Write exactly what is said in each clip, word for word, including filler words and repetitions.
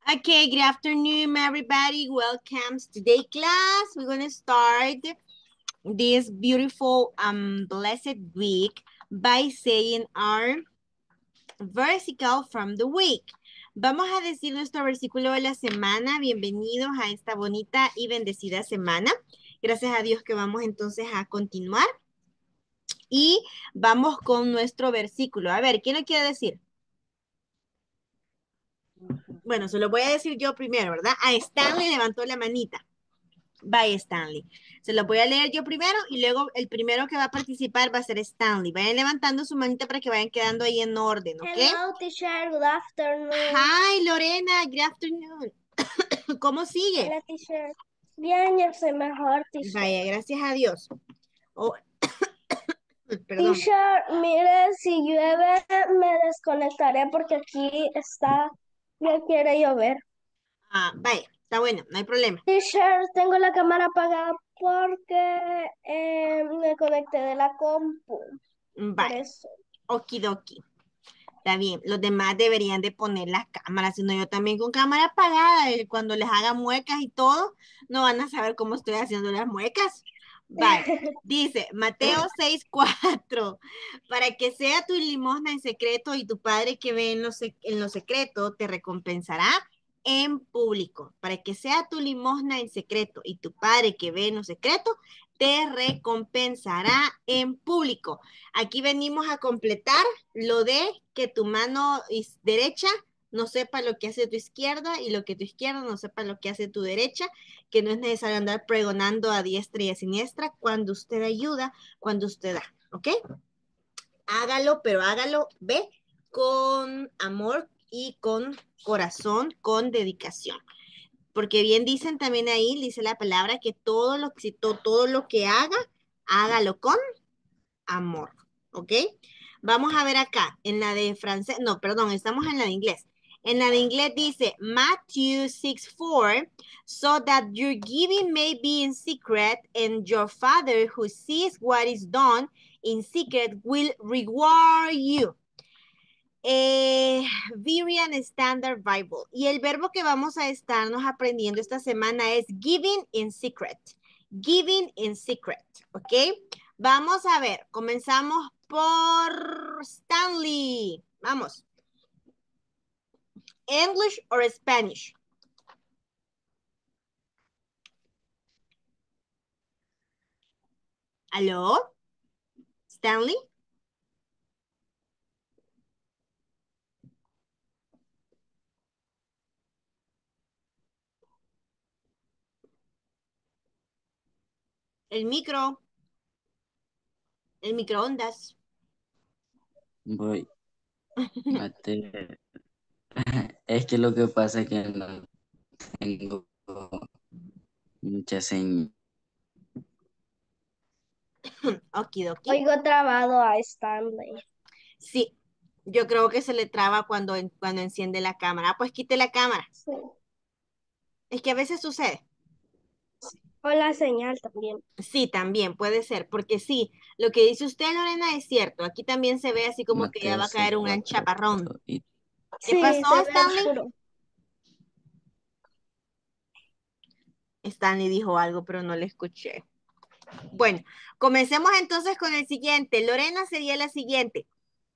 Okay, good afternoon, everybody. Welcome to today's class. We're going to start this beautiful, um, blessed week by saying our versicle from the week. Vamos a decir nuestro versículo de la semana. Bienvenidos a esta bonita y bendecida semana. Gracias a Dios que vamos entonces a continuar. Y vamos con nuestro versículo. A ver, ¿quién lo quiere decir? Bueno, se lo voy a decir yo primero, ¿verdad? A Stanley levantó la manita. Bye, Stanley. Se lo voy a leer yo primero y luego el primero que va a participar va a ser Stanley. Vayan levantando su manita para que vayan quedando ahí en orden, ¿ok? Hello, teacher. Good afternoon. Hi, Lorena. Good afternoon. ¿Cómo sigue? Hola, teacher. Bien, yo soy mejor, teacher. Vaya, gracias a Dios. Oh, perdón. Teacher, mire, si llueve me desconectaré porque aquí está, ya quiere llover. Ah, vaya, está bueno, no hay problema. Teacher, tengo la cámara apagada porque eh, me conecté de la compu. Por Vaya, eso. okidoki. Está bien, los demás deberían de poner las cámaras, sino yo también con cámara apagada, eh, cuando les haga muecas y todo, no van a saber cómo estoy haciendo las muecas. Vale, dice Mateo seis cuatro, para que sea tu limosna en secreto y tu Padre que ve en lo, sec- en lo secreto te recompensará en público. Para que sea tu limosna en secreto y tu Padre que ve en lo secreto te recompensará en público. Aquí venimos a completar lo de que tu mano derecha no sepa lo que hace tu izquierda y lo que tu izquierda no sepa lo que hace tu derecha, que no es necesario andar pregonando a diestra y a siniestra cuando usted ayuda, cuando usted da, ¿ok? Hágalo, pero hágalo, ve, con amor y con corazón, con dedicación. Porque bien dicen también ahí, dice la palabra, que todo lo, que, todo lo que haga, hágalo con amor, ¿ok? Vamos a ver acá, en la de francés, no, perdón, estamos en la de inglés. En la de inglés dice Matthew six four, so that your giving may be in secret and your Father who sees what is done in secret will reward you. Eh, Berean Standard Bible. Y el verbo que vamos a estarnos aprendiendo esta semana es giving in secret. Giving in secret, ¿ok? Vamos a ver, comenzamos por Stanley. Vamos. English or Spanish? ¿Aló? Stanley? El micro. El microondas. Voy, Mateo. Es que lo que pasa es que no tengo mucha señal. Okidoki. Oigo trabado a Stanley. Sí, yo creo que se le traba cuando, cuando enciende la cámara. Ah, pues quite la cámara. Sí. Es que a veces sucede. O la señal también. Sí, también puede ser, porque sí, lo que dice usted, Lorena, es cierto. Aquí también se ve así como que ya Mateo va a caer seis un cuatro chaparrón. y ¿Qué Sí, pasó, se ve Stanley? oscuro. Stanley dijo algo, pero no le escuché. Bueno, comencemos entonces con el siguiente. Lorena sería la siguiente.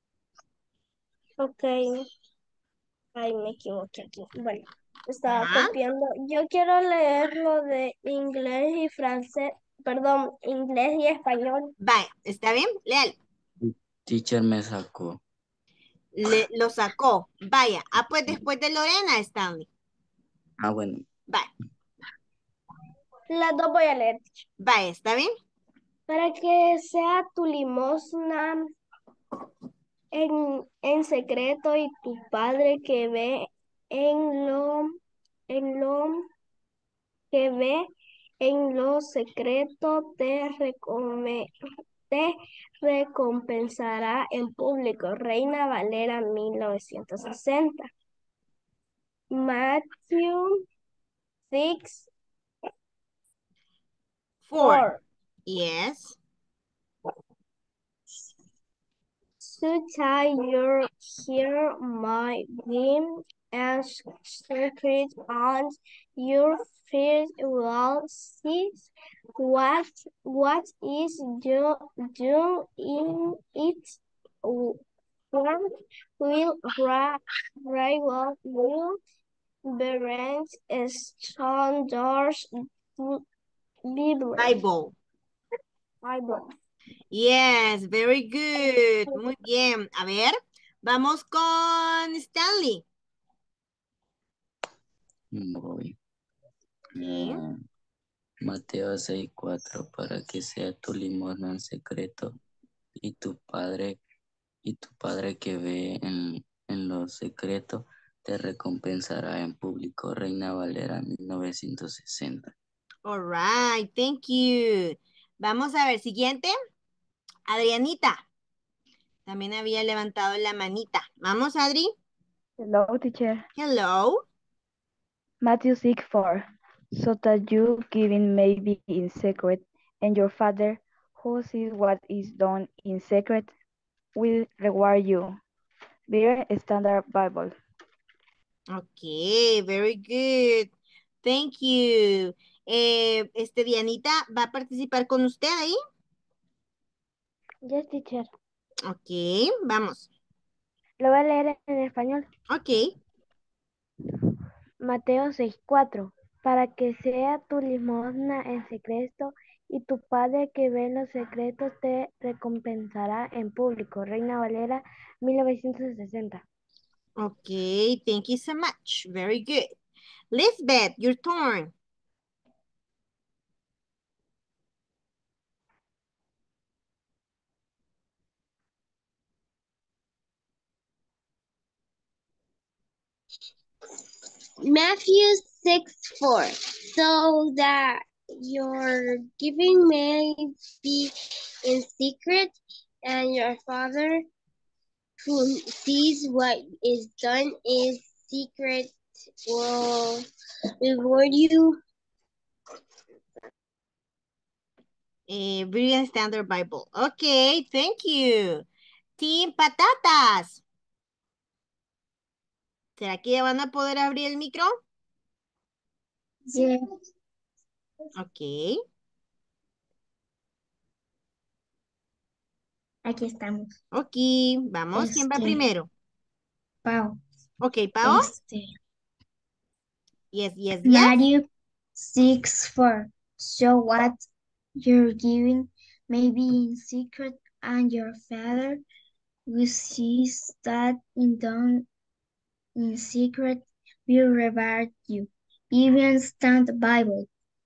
Ok. Ay, me equivoqué aquí. Bueno, estaba Ajá. copiando. Yo quiero leer lo de inglés y francés, perdón, inglés y español. Vaya, ¿está bien? Léalo. teacher me sacó. Le, lo sacó. Vaya. Ah, pues después de Lorena, Stanley. Ah, bueno, Vaya. Las dos voy a leer. Vaya, ¿está bien? Para que sea tu limosna en, en secreto y tu padre que ve en lo, en lo que ve en lo secreto te recome- te recompensará en público. Reina Valera mil novecientos sesenta. Matthew six Four. four. Yes. So that you hear my dream and secret and your fears will cease. What what is do do in it form will ra- rival you bring standards Bible. Bible. Bible. Yes, very good. Muy bien. A ver, vamos con Stanley. Voy. Sí. Eh, Mateo seis cuatro, para que sea tu limosna en secreto y tu padre y tu padre que ve en, en lo secreto te recompensará en público. Reina Valera mil novecientos sesenta. All right, thank you. Vamos a ver, siguiente. Adrianita. También había levantado la manita. Vamos, Adri. Hello, teacher. Hello. Matthew six four. So that you giving may be in secret, and your Father, who sees what is done in secret, will reward you. Beer Standard Bible. Ok, very good. Thank you. Eh, este, Dianita, ¿va a participar con usted ahí? Yes, teacher. Ok, vamos. Lo voy a leer en español. Ok. Mateo seis cuatro. Para que sea tu limosna en secreto y tu Padre que ve en los secretos te recompensará en público. Reina Valera mil novecientos sesenta. Ok, thank you so much. Very good. Lisbeth, your turn. Matthew six four. So that your giving may be in secret, and your Father who sees what is done in secret will reward you. Eh, Brilliant Standard Bible. Ok, thank you. Team Patatas. ¿Será que ya van a poder abrir el micro? Yes. Ok. Aquí estamos. Ok, vamos. ¿Quién va Este, primero? Pau. Ok, Pao. Este, Yes, yes, yes. Matthew six four. So what you're giving may be in secret, and your Father who sees that in done in secret will reward you. Even stand the Bible.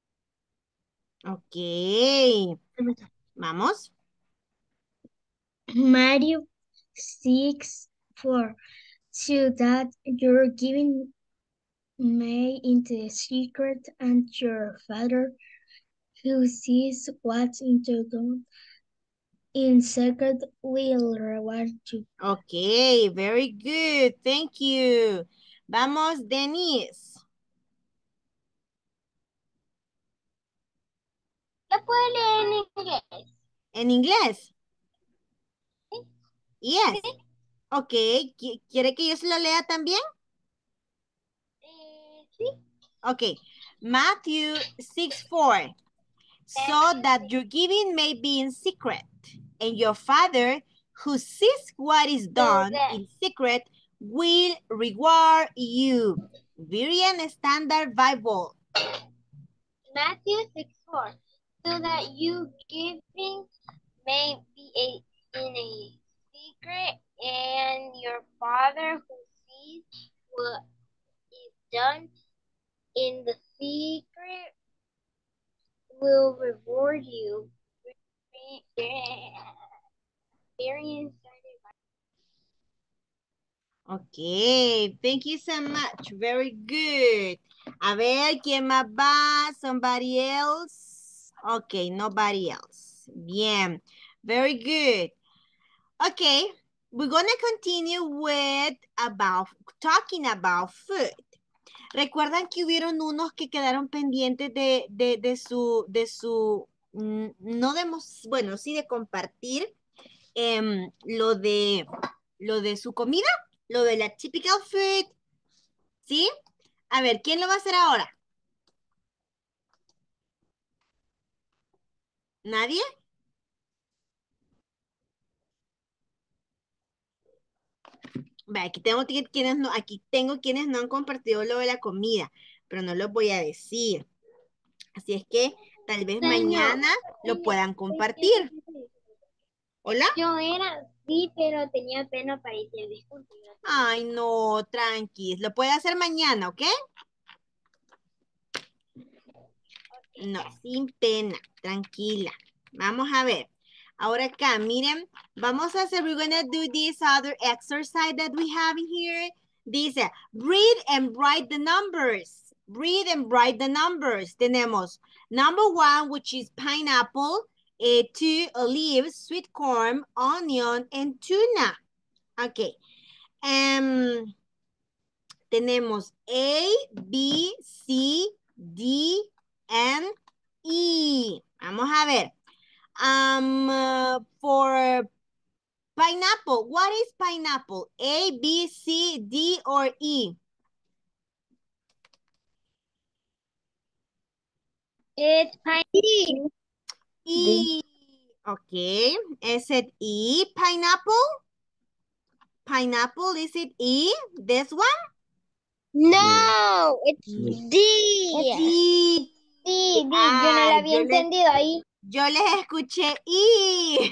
Ok. Vamos. Matthew six four. So that you're giving may in the secret, and your Father who sees what's in the done in secret will reward you. Ok, very good. Thank you. Vamos, Denise. ¿Lo puedo leer en inglés? ¿En inglés? Yes. Sí. Ok, ¿qui- ¿quiere que yo se lo lea también? Eh, sí. Ok, Matthew six four. So that your giving may be in secret, and your Father who sees what is done in secret will reward you. Berean Standard Bible. Matthew six four. So that you giving may be a, in a secret, and your Father who sees what is done in the secret will reward you. Experience. Ok, thank you so much. Very good. A ver, ¿quién más va? Somebody else? Ok, nobody else. Bien, very good. Okay, we're gonna continue with about talking about food. ¿Recuerdan que hubieron unos que quedaron pendientes de, de, de su, de su, mm, no demos, bueno, sí de compartir? em, lo de lo de su comida, lo de la typical food, ¿sí? A ver, ¿quién lo va a hacer ahora? ¿Nadie? Ve, aquí tengo qui- quienes no, aquí tengo quienes no han compartido lo de la comida, pero no los voy a decir. Así es que tal vez Señor, mañana lo señor, puedan señor, compartir. ¿Hola? yo era, sí, pero tenía pena para irte al discurso. Yo no tenía Ay, pena. no, tranqui. Lo puede hacer mañana, ¿ok? No, sin pena, tranquila. Vamos a ver. Ahora acá, miren, vamos a hacer, we're gonna do this other exercise that we have in here. Dice, read and write the numbers. Read and write the numbers. Tenemos number one, which is pineapple, eh, two, olives, sweet corn, onion, and tuna. Okay. Um, tenemos A, B, C, D, and E. Vamos a ver. Um, uh, for pineapple, what is pineapple? A, B, C, D, or E? It's fine. E. Okay. Is it E, pineapple? Pineapple, is it E? This one? No, it's Sí. D. D. Sí, D. Yo no Ah, la había yo les, entendido ahí. yo les escuché E.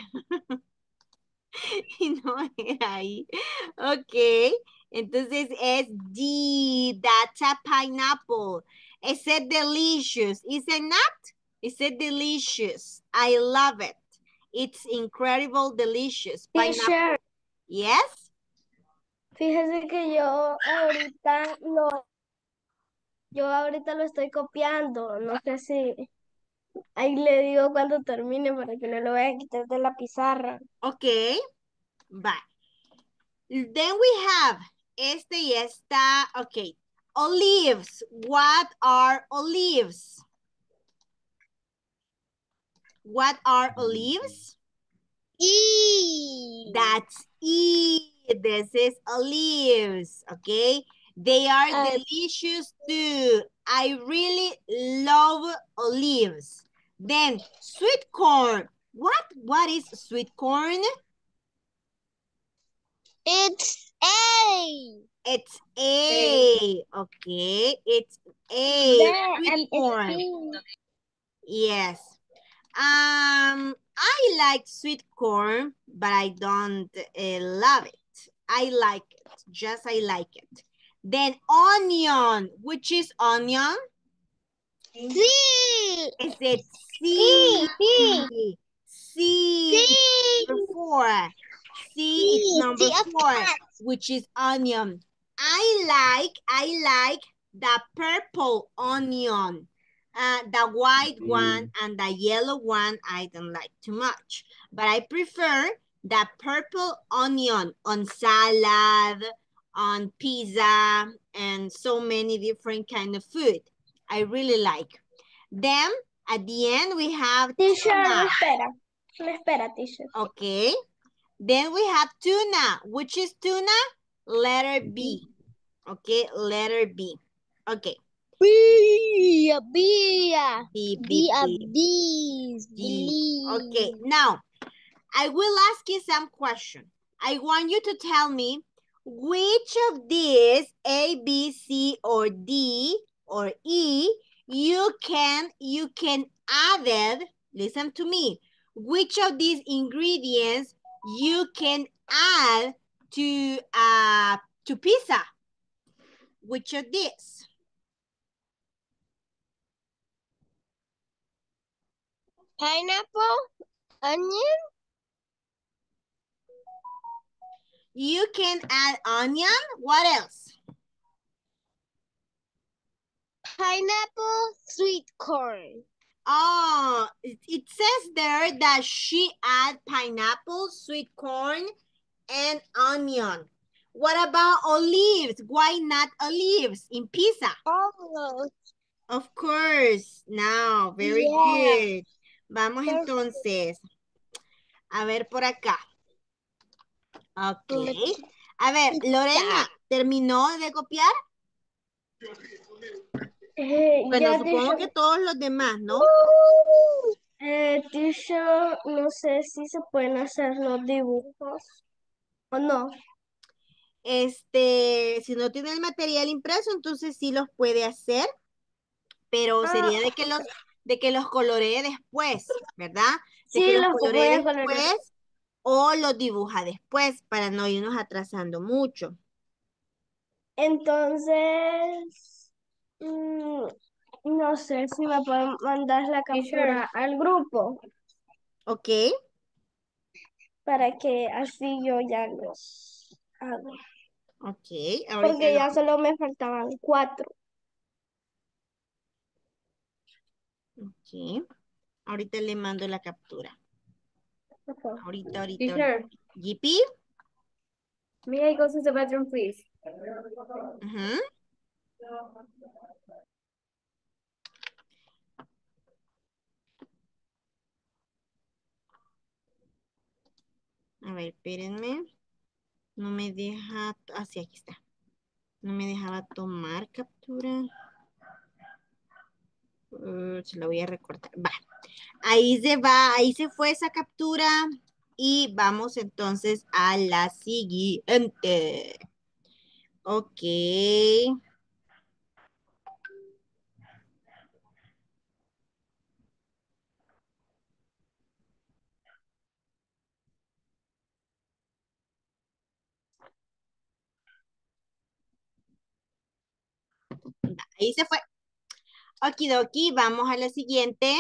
Y no era ahí. Ok. Entonces es D. That's a pineapple. Is it delicious? Is it not? Is it delicious? I love it. It's incredible, delicious. Pineapple. Teacher, Yes? fíjese que yo ahorita lo, yo ahorita lo estoy copiando. No sé si ahí le digo cuando termine para que no lo vaya a quitar de la pizarra. Ok. Bye. Then we have este y esta. Ok. Olives. What are olives? What are olives? E. That's E. This is olives, okay? They are Uh, delicious too. I really love olives. Then sweet corn. What? What is sweet corn? It's A. It's A. Okay, it's A. There, Sweet um, corn. it's Yes. Um, I like sweet corn, but I don't uh, love it. I like it. Just I like it. Then onion. Which is onion? C. Is it C. C? C. C. C. Number four. C, it's C. number C of four, cat. which is onion. I like, I like the purple onion. Uh, the white one and the yellow one, I don't like too much. But I prefer the purple onion on salad, on pizza, and so many different kind of food. I really like. Then, at the end, we have Teacher, me tuna. espera. Me espera, teacher. Okay. Then we have tuna. Which is tuna? Letter B. Okay, letter B. Okay. B. B. B, B. B, A B, bees. B. Okay, Believe. now I will ask you some question. I want you to tell me which of these A, B, C, or D, or E, you can, you can add it, listen to me, which of these ingredients you can add to, uh, to pizza? Which of these? Pineapple. Onion. You can add onion. What else? Pineapple. Sweet corn. Oh, it, it says there that she add pineapple, sweet corn, and onion. What about olives? Why not olives in pizza? Oh. Of course. Now, very Yeah. good. Vamos entonces. A ver por acá. Ok. No me- A ver, Lorena, ¿terminó de copiar? Eh, Bueno, ya, supongo teacher. que todos los demás, ¿no? Eh, teacher, no sé si se pueden hacer los dibujos o no. Este, si no tiene el material impreso, entonces sí los puede hacer, pero Ah, sería de que los, de que los coloree después, ¿verdad? De que sí, los los voy coloree a colorear. después o los dibuja después para no irnos atrasando mucho. Entonces, mm, no sé si me pueden mandar la captura al grupo ¿Ok? para que así yo ya los hago. Ok, ahorita Porque lo, ya solo me faltaban cuatro. ok, ahorita le mando la captura. Ajá. Ahorita, ahorita, ahorita. Teacher, G P. may I go to the bathroom, please? Ujú. A ver, espérenme. No me deja, ah, sí, aquí está. No me dejaba tomar captura. Uh, se la voy a recortar. Va. Ahí se va, ahí se fue esa captura. Y vamos entonces a la siguiente. Ok. Ahí se fue. Okidoki, vamos a la siguiente.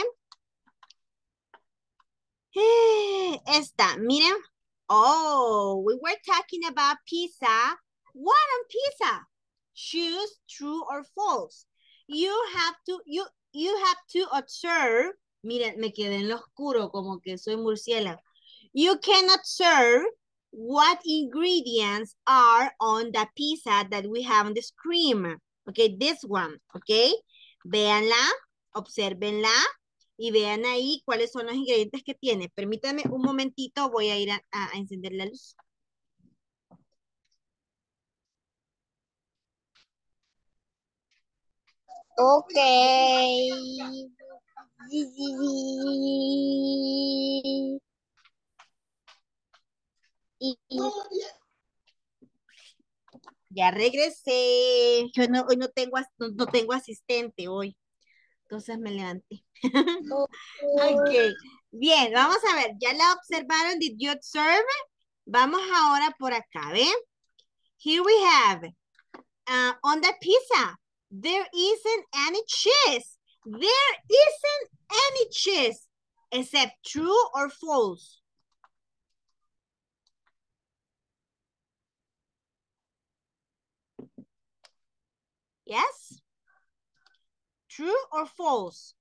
Eh, Esta, miren. Oh, we were talking about pizza. What on pizza? Choose true or false. You have to, you, you have to observe. Miren, me quedé en lo oscuro como que soy murciélago. You can observe what ingredients are on the pizza that we have on the screen. Okay, this one, okay. Véanla, observenla y vean ahí cuáles son los ingredientes que tiene. Permítanme un momentito, voy a ir a, a encender la luz. Ok. Y, y- Ya regresé. Yo no, hoy no tengo, as- no, no tengo asistente hoy. Entonces me levanté. Ok. Bien, vamos a ver. ¿Ya la observaron? Did you observe? Vamos ahora por acá, ¿ven? Here we have, uh, on the pizza, there isn't any cheese. There isn't any cheese, except true or false. Yes? True or false?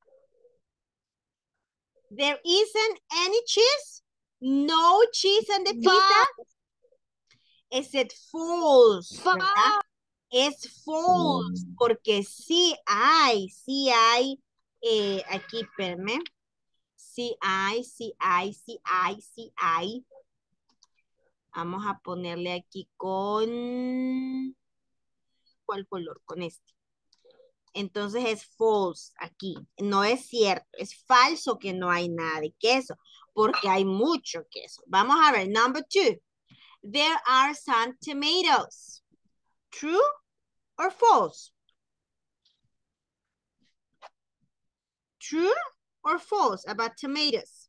There isn't any cheese? No cheese on the pizza? Is it false? ¿Verdad? Es false, porque sí hay, sí hay, eh, aquí, espérame. Sí hay, sí hay, sí hay, sí hay. Vamos a ponerle aquí con, ¿cuál color? Con este. Entonces es false aquí. No es cierto. Es falso que no hay nada de queso. Porque hay mucho queso. Vamos a ver. Number two. There are some tomatoes. True or false? True or false about tomatoes?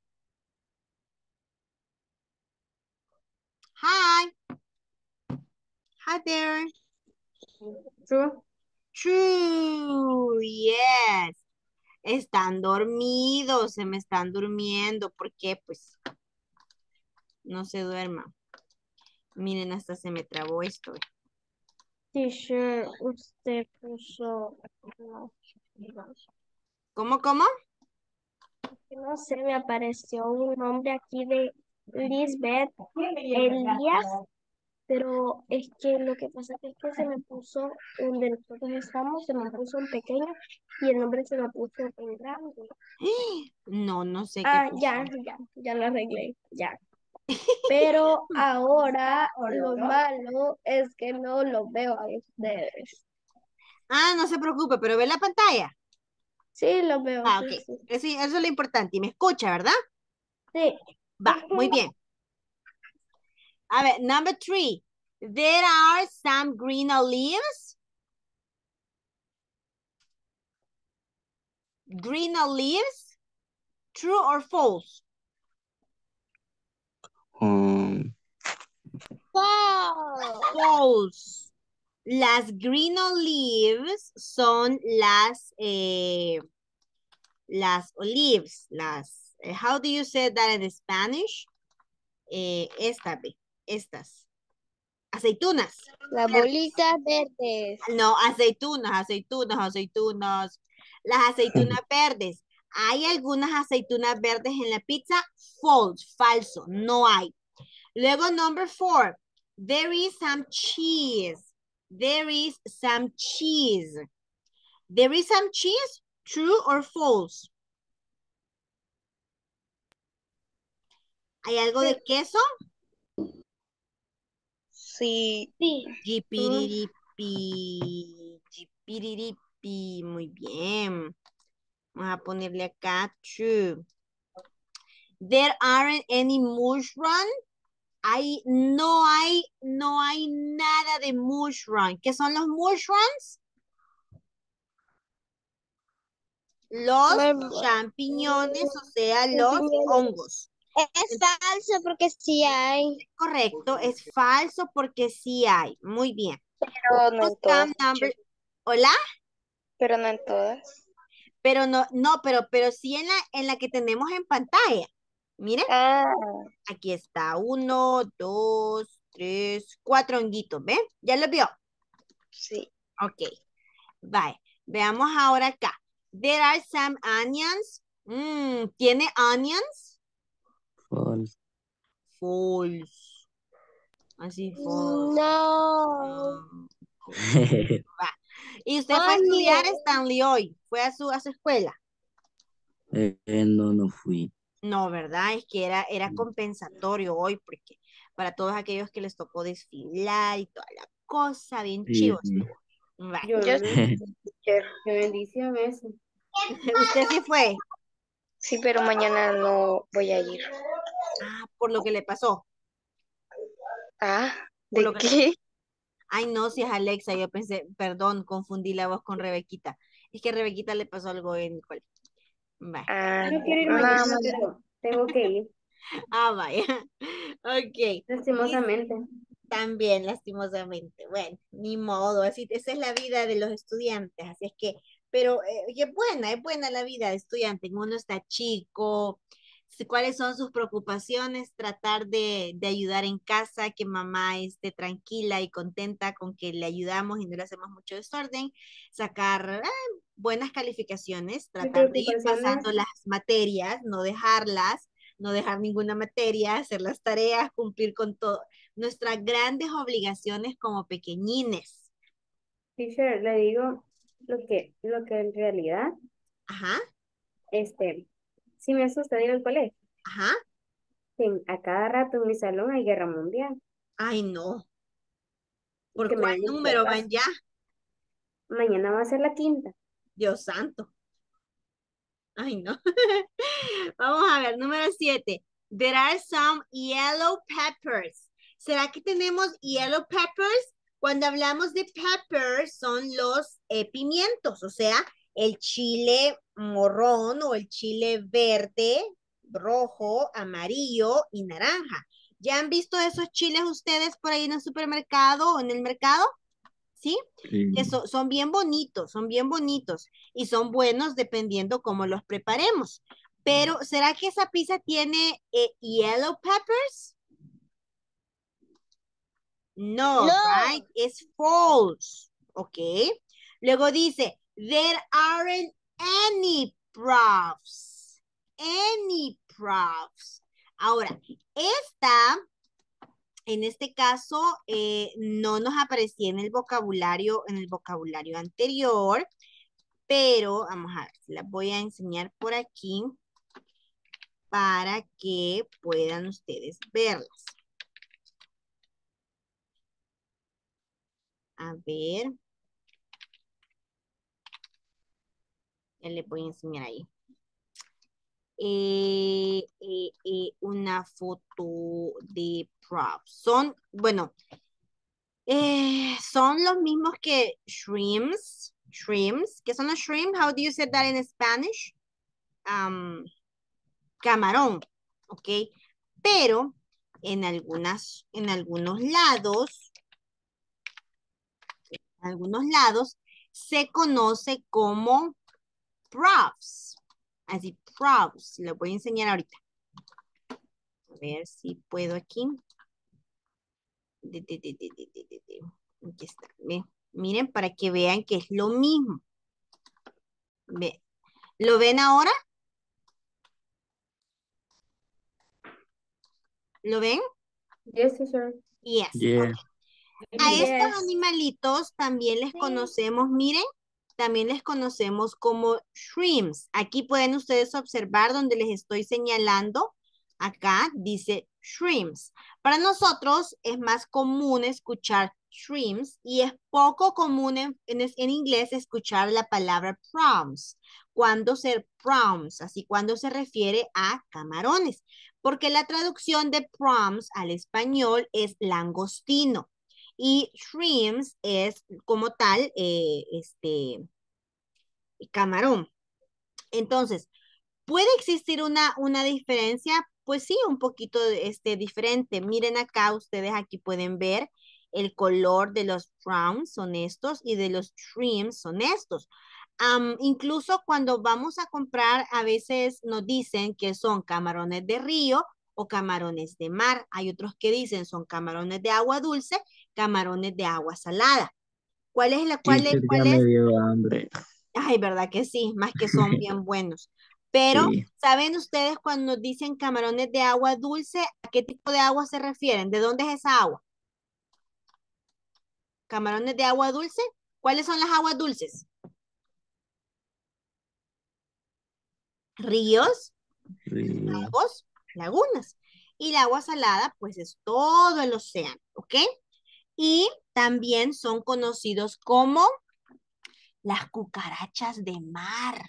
Hi. Hi there. True. True. Yes. Están dormidos. Se me están durmiendo. ¿Por qué? Pues no se duerma. Miren, hasta se me trabó esto. Teacher, usted puso, no, ¿Cómo, cómo? no sé, me apareció un nombre aquí de Lisbeth Elías, pero es que lo que pasa es que se me puso donde nosotros estamos, se me puso en pequeño y el nombre se me puso en grande. No, no sé qué Ah, pasó. ya, ya, ya lo arreglé, ya. Pero ahora lo malo es que no los veo a ustedes. Ah, no se preocupe, pero ve la pantalla. Sí, los veo, Ah, sí, ok. sí. Eso, eso es lo importante. Y me escucha, ¿verdad? Sí. Va, muy bien. A ver, number three. There are some green leaves. Green leaves. True or false? Um, False. Las green leaves son las, eh, las olives, las, eh, how do you say that in Spanish? Eh, esta, ve, estas, aceitunas. Las bolitas verdes. No, aceitunas, aceitunas, aceitunas. Las aceitunas verdes. ¿Hay algunas aceitunas verdes en la pizza? False, falso, no hay. Luego, number four. There is some cheese. There is some cheese. There is some cheese. True or false? ¿Hay algo de queso? Sí. Sí. Jipiriripi. Jipiriripi. Muy bien. Vamos a ponerle acá true. There aren't any mushroom. Hay, no hay, no hay nada de mushroom. ¿Qué son los mushrooms? Los champiñones, o sea, los hongos. Es falso porque sí hay. Correcto, es falso porque sí hay. Muy bien. Pero no en todas. Number... Hola, Pero no en todas. pero no, no, pero, pero sí en la, en la que tenemos en pantalla. Miren, Ah, aquí está. Uno, dos, tres, cuatro honguitos, ¿ven? ¿Ya los vio? sí. Ok, bye. Veamos ahora acá. There are some onions. Mm, ¿tiene onions? false. False. Así, false. No. Mm, va. Y usted fue a estudiar Stanley hoy. Fue a su, a su escuela. Eh, eh, no, no fui. No, ¿verdad? Es que era, era compensatorio hoy porque para todos aquellos que les tocó desfilar y toda la cosa, bien Sí, chivo sí. estuvo. Va. Yo Yo no. Qué bendición eso. ¿Usted sí fue? sí, pero mañana no voy a ir. Ah, por lo que le pasó. Ah, Por ¿de lo que qué? Ay, no, si es Alexa, yo pensé, perdón, confundí la voz con Rebequita. Es que a Rebequita le pasó algo en el cole. Vaya. Ah, No quiero ir nada mañana, más. pero tengo que ir. Ah, vaya. Ok. Lastimosamente. También, lastimosamente. Bueno, ni modo, así, esa es la vida de los estudiantes, así es que, pero eh, es buena, es buena la vida de estudiante, uno está chico, si- cuáles son sus preocupaciones, tratar de, de ayudar en casa, que mamá esté tranquila y contenta con que le ayudamos y no le hacemos mucho desorden, sacar ah, buenas calificaciones, Mi tratar de ir preocupación es, pasando las materias, no dejarlas, no dejar ninguna materia, hacer las tareas, cumplir con todo nuestras grandes obligaciones como pequeñines. teacher, le digo lo que, lo que en realidad, Ajá, este, sí me asusta de ir al colegio. ajá. En- a cada rato en mi salón hay guerra mundial. Ay, no. Y ¿Por que me cuál den mis número papás. van ya? Mañana va a ser la quinta. Dios santo. Ay, no. Vamos a ver, número siete. There are some yellow peppers. ¿Será que tenemos yellow peppers? Cuando hablamos de peppers son los eh, pimientos, o sea, el chile morrón o el chile verde, rojo, amarillo y naranja. ¿Ya han visto esos chiles ustedes por ahí en el supermercado o en el mercado? ¿Sí? Sí. Que so- son bien bonitos, son bien bonitos y son buenos dependiendo cómo los preparemos. Pero, ¿será que esa pizza tiene eh, yellow peppers? No, No. right? It's false. Ok. Luego dice, there aren't any profs. Any profs. Ahora, esta, en este caso, eh, no nos aparecía en el vocabulario, en el vocabulario anterior, pero vamos a ver, las voy a enseñar por aquí. para que puedan ustedes verlas. A ver. Ya les voy a enseñar ahí. Eh, eh, eh, una foto de props. Son, bueno, eh, son los mismos que shrimps. Shrimps. ¿Qué son los shrimps? How do you say that in Spanish? Um, camarón. Ok. Pero en algunas, en algunos lados, en algunos lados, se conoce como props. Así, props. Les voy a enseñar ahorita. A ver si puedo aquí. De, de, de, de, de, de, de, de. Aquí está. Ve. Miren, para que vean que es lo mismo. Ve. ¿Lo ven ahora? ¿Lo ven? Yes, teacher. Yes. Yeah. A estos Yes. animalitos también les conocemos, miren, también les conocemos como shrimps. Aquí pueden ustedes observar donde les estoy señalando. Acá dice shrimps. Para nosotros es más común escuchar shrimps y es poco común en, en, en inglés escuchar la palabra prawns. Cuando se prawns, así cuando se refiere a camarones. Porque la traducción de prawns al español es langostino. Y shrimps es como tal, eh, este, camarón. Entonces, ¿puede existir una, una diferencia? Pues sí, un poquito este, diferente. Miren acá, ustedes aquí pueden ver el color de los prawns son estos y de los shrimps son estos. Um, incluso cuando vamos a comprar, a veces nos dicen que son camarones de río o camarones de mar. Hay otros que dicen son camarones de agua dulce, camarones de agua salada. ¿Cuál es la cuál es, Teacher, ya cuál me es? dio hambre. Ay, verdad que sí, más que son bien buenos. Pero, Sí. ¿saben ustedes cuando dicen camarones de agua dulce, a qué tipo de agua se refieren? ¿De dónde es esa agua? Camarones de agua dulce. ¿Cuáles son las aguas dulces? Ríos, Sí. lagos, lagunas. Y la agua salada, pues es todo el océano, ¿ok? Y también son conocidos como las cucarachas de mar.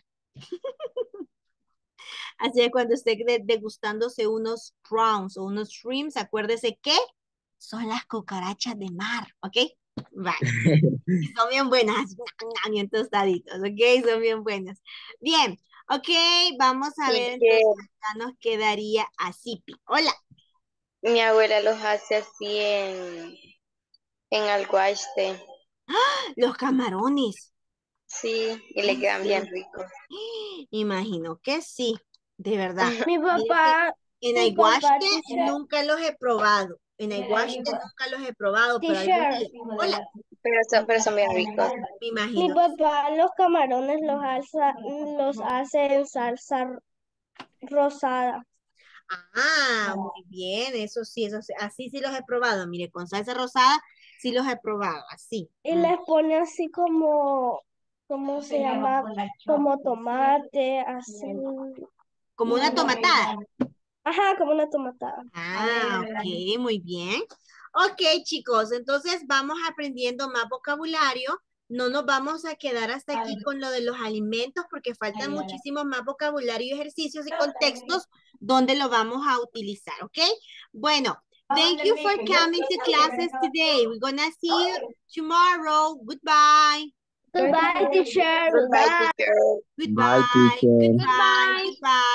Así que cuando esté degustándose unos prawns o unos shrimps, acuérdese que son las cucarachas de mar, ¿ok? Vale. Son bien buenas, bien tostaditos, ¿ok? Son bien buenas. Bien, ok, vamos a Y ver, que entonces acá nos quedaría así. Hola. mi abuela los hace así en, en alguaste. Los camarones. Sí, y le ¿En quedan bien serio? ricos. Imagino que sí, de verdad. Mi Mire que papá, en mi papá, Aiguaste teacher, nunca los he probado. En Aiguaste nunca los he probado, pero algún teacher, día. Hola, Pero son, pero son bien ricos. me mi imagino. papá los camarones los alza, los hace en salsa rosada. Ah, muy bien, eso sí, eso sí, así sí los he probado. Mire, con salsa rosada sí los he probado, así. Y Mm. les pone así como, ¿cómo se llama? Como tomate, así. Como una tomatada. Ajá, como una tomatada. Ah, ok, muy bien. Ok, chicos, entonces vamos aprendiendo más vocabulario. No nos vamos a quedar hasta aquí con lo de los alimentos porque faltan muchísimos más vocabulario, ejercicios y contextos donde lo vamos a utilizar, ¿ok? Bueno, thank you for coming to classes today. We're gonna see you tomorrow. Goodbye. Goodbye, teacher. Goodbye, Goodbye. teacher. Goodbye. Bye, teacher. Goodbye. Goodbye.